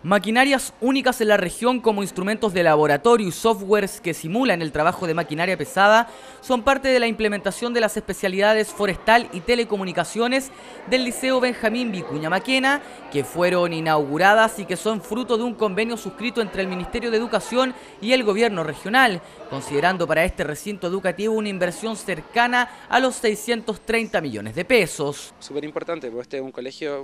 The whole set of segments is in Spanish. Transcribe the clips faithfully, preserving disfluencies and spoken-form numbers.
Maquinarias únicas en la región como instrumentos de laboratorio y softwares que simulan el trabajo de maquinaria pesada son parte de la implementación de las especialidades forestal y telecomunicaciones del Liceo Benjamín Vicuña Maquena, que fueron inauguradas y que son fruto de un convenio suscrito entre el Ministerio de Educación y el Gobierno regional, considerando para este recinto educativo una inversión cercana a los seiscientos treinta millones de pesos. Súper importante, porque este es un colegio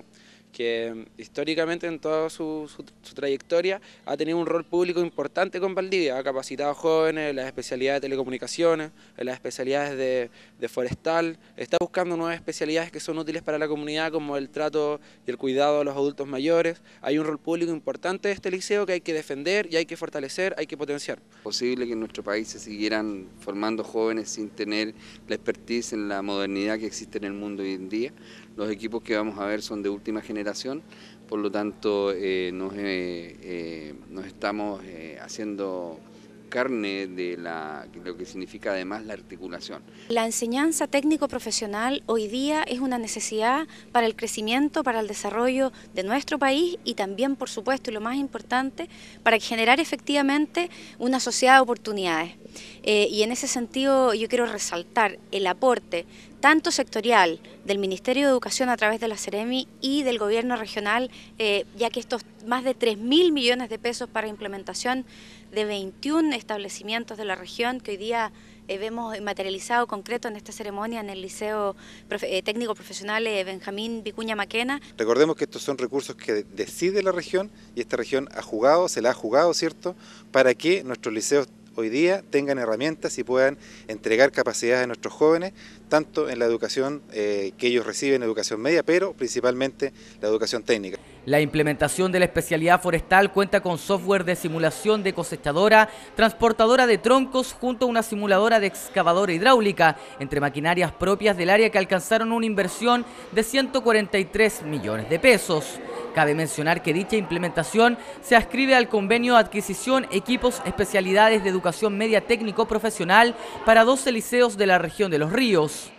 que históricamente en toda su, su, su trayectoria ha tenido un rol público importante con Valdivia, ha capacitado jóvenes en las especialidades de telecomunicaciones, en las especialidades de, de forestal, está buscando nuevas especialidades que son útiles para la comunidad como el trato y el cuidado de los adultos mayores. Hay un rol público importante de este liceo que hay que defender y hay que fortalecer, hay que potenciar. Es posible que en nuestro país se siguieran formando jóvenes sin tener la expertise en la modernidad que existe en el mundo hoy en día. Los equipos que vamos a ver son de última generación, por lo tanto eh, nos, eh, eh, nos estamos eh, haciendo carne de la, lo que significa además la articulación. La enseñanza técnico-profesional hoy día es una necesidad para el crecimiento, para el desarrollo de nuestro país y también, por supuesto, y lo más importante, para generar efectivamente una sociedad de oportunidades. Eh, y en ese sentido yo quiero resaltar el aporte tanto sectorial del Ministerio de Educación a través de la Seremi y del Gobierno regional, eh, ya que estos más de tres mil millones de pesos para implementación de veintiún establecimientos de la región que hoy día eh, vemos materializado concreto en esta ceremonia en el Liceo Profe- eh, Técnico Profesional eh, Benjamín Vicuña Maquena. Recordemos que estos son recursos que decide la región y esta región ha jugado, se la ha jugado, ¿cierto?, para que nuestros liceos hoy día tengan herramientas y puedan entregar capacidades a nuestros jóvenes, tanto en la educación eh, que ellos reciben, educación media, pero principalmente la educación técnica. La implementación de la especialidad forestal cuenta con software de simulación de cosechadora, transportadora de troncos junto a una simuladora de excavadora hidráulica, entre maquinarias propias del área que alcanzaron una inversión de ciento cuarenta y tres millones de pesos. Cabe mencionar que dicha implementación se adscribe al convenio de adquisición equipos especialidades de educación media técnico profesional para doce liceos de la región de Los Ríos.